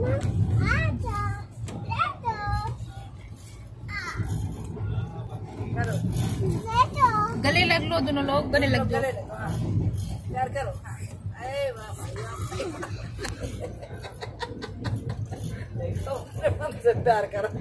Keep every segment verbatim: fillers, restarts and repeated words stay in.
गले लग लो दोनों लोग, गले लग जाओ। प्यार करो। अरे वाह हमसे प्यार करो।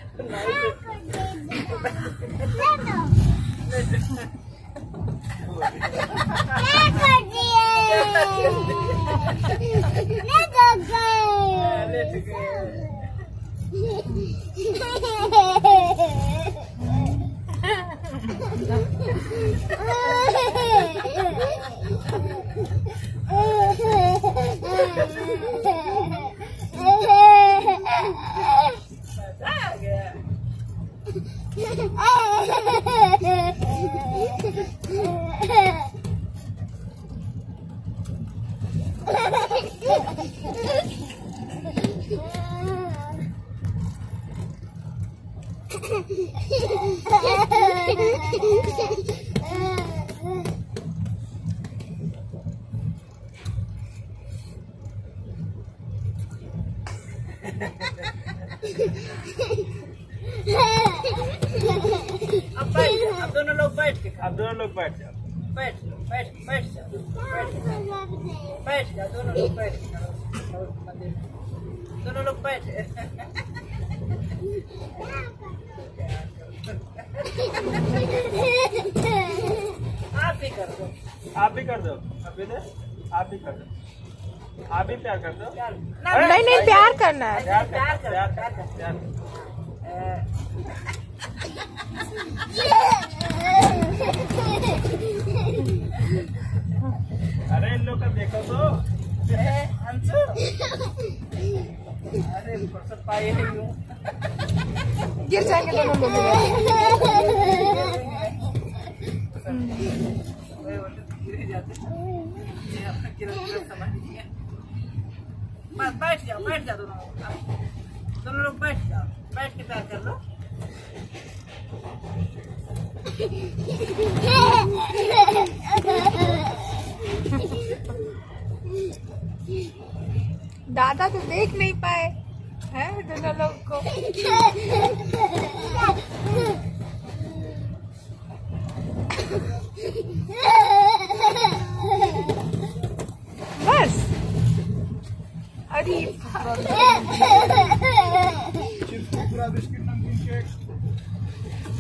अब बैठ जाओ, अब दोनों लोग बैठ के अब दोनों लोग बैठ जाओ, बैठ जाओ, बैठ बैठ जाओ, बैठ जाओ, बैठ जाओ, दोनों लोग बैठ जाओ, दोनों लोग बैठ। आप भी कर दो, आप भी कर दो, आप भी दे, आप भी कर दो, आप भी प्यार कर दो। नहीं नहीं, प्यार करना है। प्यार कर, प्यार कर, प्यार। अरे इन लोग का देखो तो, अंशु, अरे फुर्सत पाई है यूं। गिर जाएंगे दोनों लोग। गिर जाते समझ लीजिए। बस बैठ जाओ, बैठ जाओ दोनों लोग, दोनों लोग बैठ जाओ, बैठ के प्यार कर लो। दादा तो देख नहीं पाए हैं दोनों लोग को। बस अरे चिप्स, कुरकुरा, बिस्किट, नमकीन, केक।